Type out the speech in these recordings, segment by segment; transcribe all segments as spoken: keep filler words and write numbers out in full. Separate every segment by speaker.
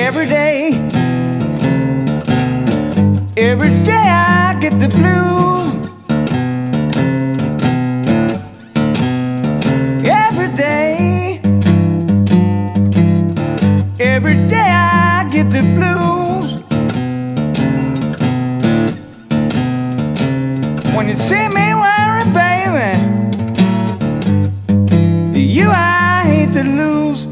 Speaker 1: every day. Every day I get the blues. Every day, every day I get the blues. When you see me worry, baby, you I hate to lose.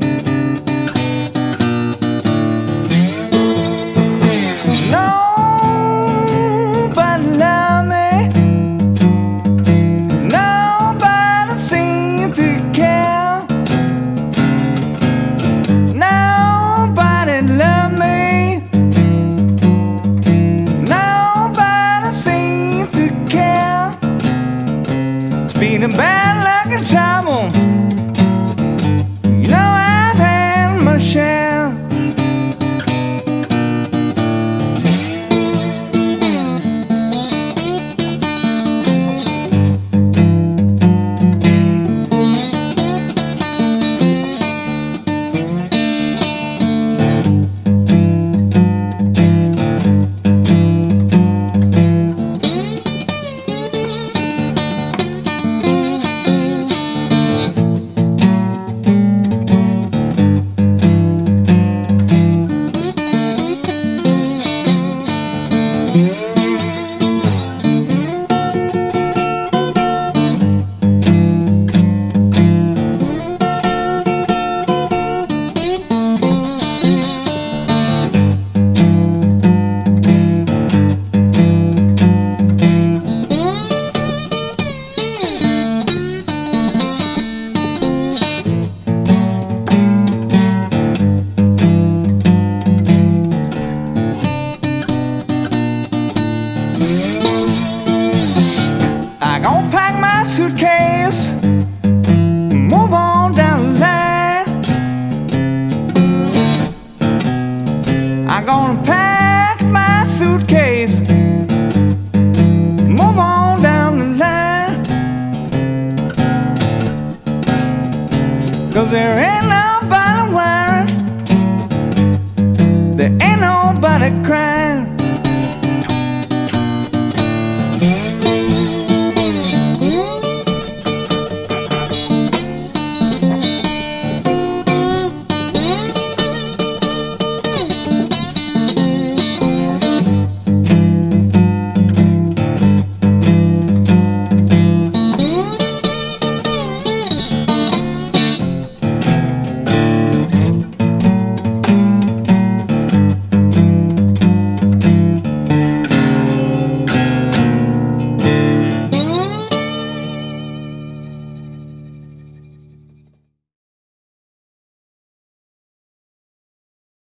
Speaker 1: Nobody love me, nobody seem to care. Nobody love me, nobody seem to care. Speeding bad luck and trouble, you know I've had my share. Gonna pack my suitcase, move on down the line. I'm gonna pack my suitcase, move on down the line. 'Cause there ain't nobody worried, there ain't nobody crying.